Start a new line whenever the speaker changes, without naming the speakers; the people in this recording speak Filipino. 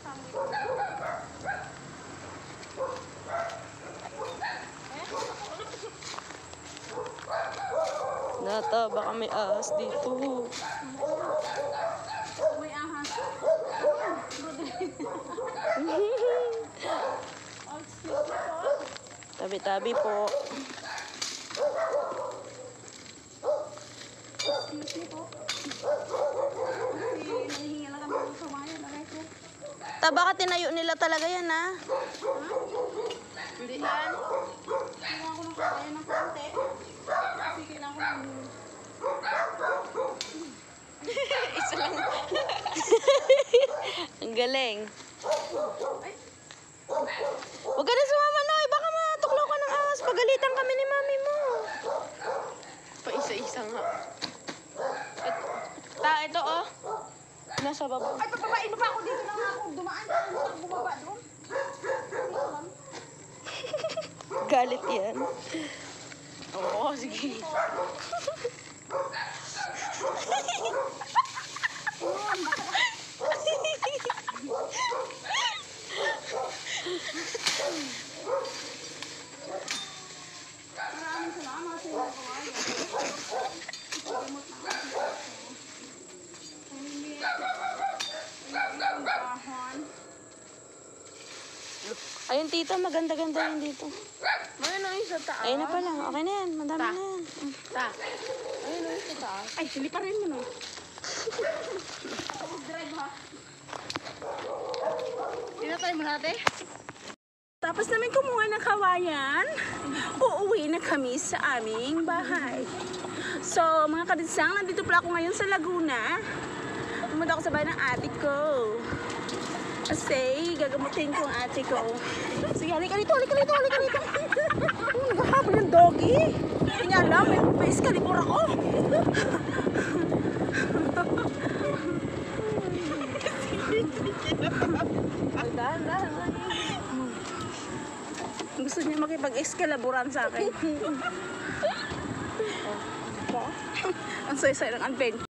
Nata, baka may ahas dito.
May ahas.
Tabi-tabi po.
Excuse me po. Kasi nahihinga lang kami ng kawayan.
Baka tinayo nila talaga yan, ha?
Hindi yan. Kailangan ko ng kawayan ng konti. Kasi kailangan ko ng...
Isa lang. Ang galing. Huwag ka na sumama, Noy. Baka matuklaw ka ng ahas. Pagalitan kami ni mami mo. Pa isa-isa nga. Ito oh. Nasa baba.
Ay, papapain mo pa ako dito lang ako. Dumaan ka lang ako bumaba doon.
Galit yan. Oo, sige.
Maraming salamat sa inyo kawayan. Ipagamot na ako.
Ayun, tita, maganda-ganda yun dito.
Ayun na yung sa taas.
Ayun na pala. Okay na yan. Madami na yan.
Ayun na yung sa taas. Ay, sili pa rin mo no. Drive ha. Tinatay mo natin? Tapos namin kumuha ng kawayan, uuwi na kami sa aming bahay. So, mga kadinsang, nandito pala ako ngayon sa Laguna. Pumunta ako sa bahay ng ate ko. Kasi, gagamutin ko ang ate ko. Sige, halika dito, halika dito, halika dito. Naghahabol yung doggy. Hindi niya alam, may eskalibur ako. Gusto niya makipag-eskalaburan sa akin. Ang saya-saya ng adventure.